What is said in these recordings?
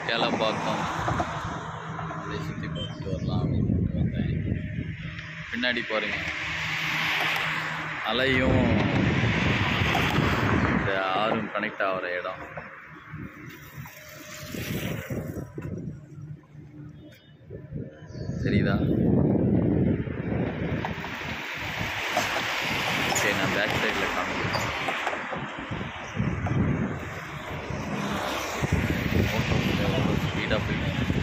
கேளம்பாக்கம் அப்படியே சுற்றி பார்த்துட்டு வரலாம் அப்படின்னு வந்தேன். பின்னாடி பாருங்க, அலையும் இந்த ஆறும் கனெக்ட் ஆகிற இடம். தெரியுதா? சரி, நான் பேக் சைடில் காமிக்கிறேன். ஸ்பீடாக போயிட்டு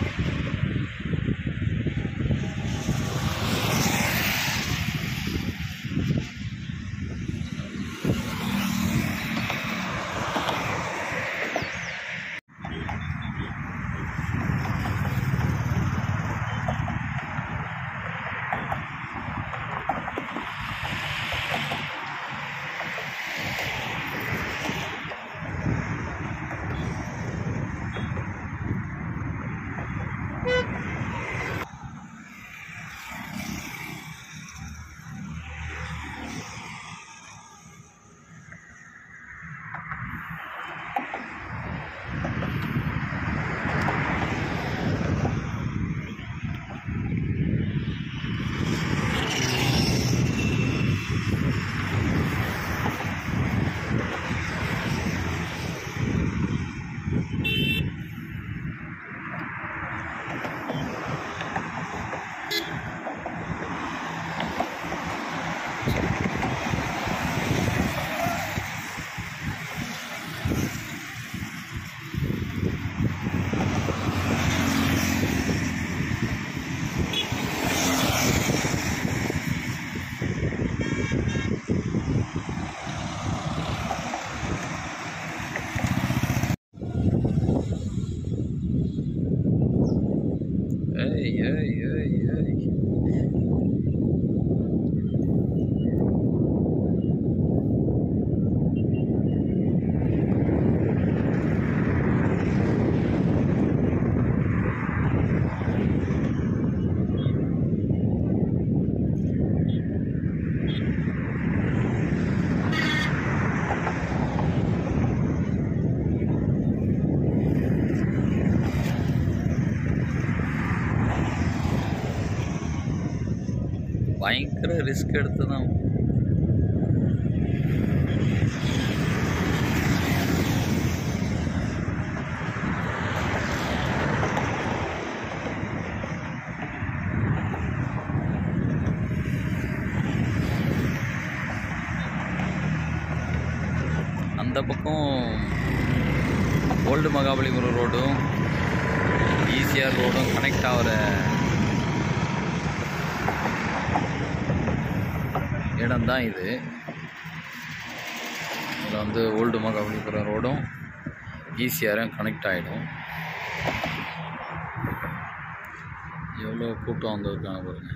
பயங்கர ரிஸ்க் எடுத்து தான் அந்த பக்கம் ஓல்டு மகாபலிபுரம் ரோடும் ஈசிஆர் ரோடும் கனெக்ட் ஆகிற இடம் தான் இது. இதில் வந்து ஓல்டு மகாபலிபுரம் ரோடும் ஈசிஆரும் கனெக்ட் ஆகிடும். எவ்வளோ கூட்டம் வந்திருக்காங்க பாருங்க.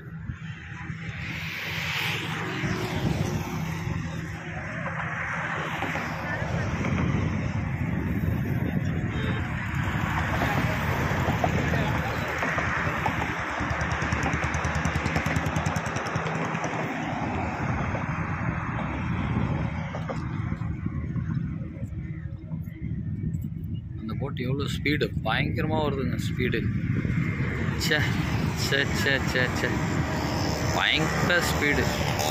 போட்டு எவ்வளோ ஸ்பீடு பயங்கரமாக வருதுங்க. ஸ்பீடு சே சே சே சே சே பயங்கர ஸ்பீடு.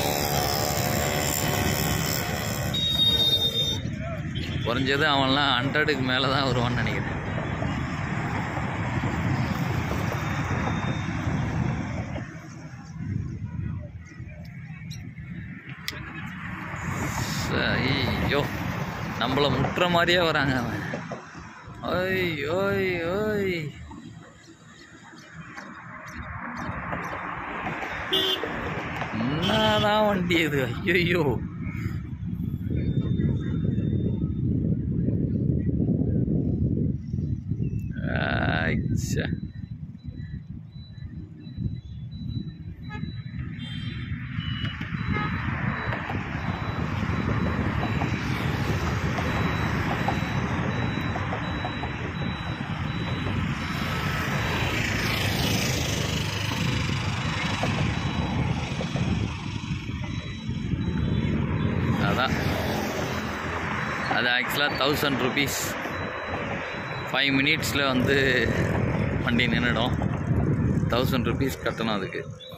குறைஞ்சது அவன்லாம் 100க்கு மேலே தான் வருவான்னு நினைக்கிறேன். ஐயோ, நம்மளை முட்டுற மாதிரியே வராங்க அவன். ஓய் ஓய் ஓய், என்னதான் வண்டி இது? ஐயோ, அதான் அது ஆக்சுவலாக 1000 rupees 5 மினிட்ஸில் வந்து வண்டி நின்றுடும். 1000 rupees கட்டணும் அதுக்கு.